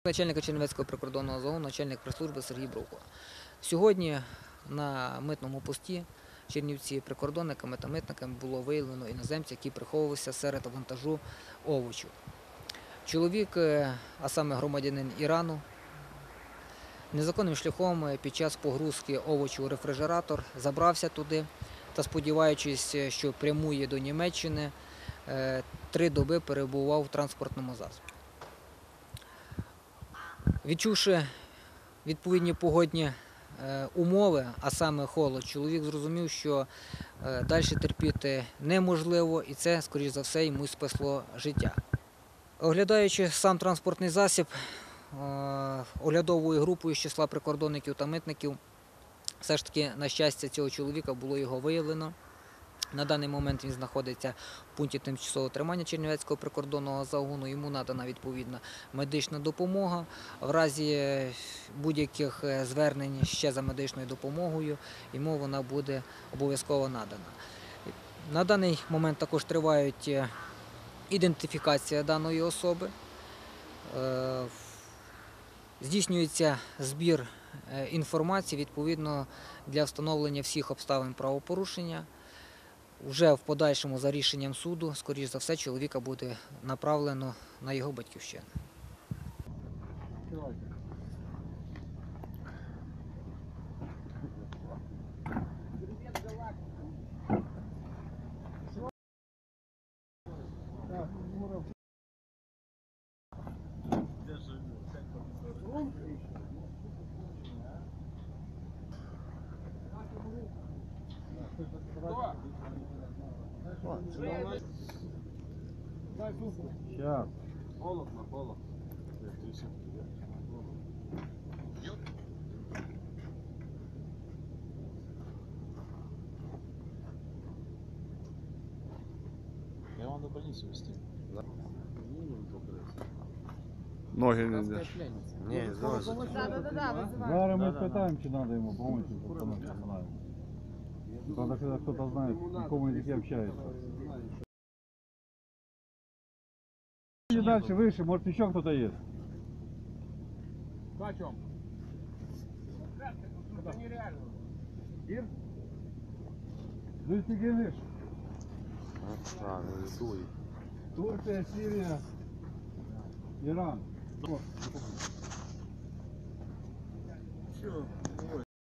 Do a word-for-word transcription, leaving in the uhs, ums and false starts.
Начальника Чернівецького прикордонного загону, начальник прес-служби Сергій Бровко. Сьогодні на митному пості Чернівці прикордонниками та митниками було виявлено іноземця, який приховувався серед вантажу овочів. Чоловік, а саме громадянин Ірану, незаконним шляхом під час погрузки овочів у рефрижератор забрався туди та, сподіваючись, що прямує до Німеччини, три доби перебував в транспортному засобі. Відчувши відповідні погодні умови, а саме холод, чоловік зрозумів, що далі терпіти неможливо, і це, скоріш за все, йому спасло життя. Оглядаючи сам транспортний засіб, оглядовою групою з числа прикордонників та митників, все ж таки, на щастя, цього чоловіка було його виявлено. На даний момент він знаходиться в пункті тимчасового тримання Чернівецького прикордонного загону. Йому надана відповідна медична допомога. В разі будь-яких звернень ще за медичною допомогою йому вона буде обов'язково надана. На даний момент також тривають ідентифікація даної особи. Здійснюється збір інформації відповідно для встановлення всіх обставин правопорушення. Вже в подальшому за рішенням суду, скоріш за все, чоловіка буде направлено на його батьківщину. Сейчас. Холодно, холодно. Я вам до больницы везти. Ноги нельзя. Не, Да, да, да, да, вызывай. Зараз мы Да, да, испытаем, что надо ему помочь, потому что знаю. Когда когда кто-то знает, на каком языке общается. И дальше, выше, может еще кто-то есть. Почем? Это нереально. Ир? Do you speak English? А, ну дуй. Турция, Сирия, Иран. Все.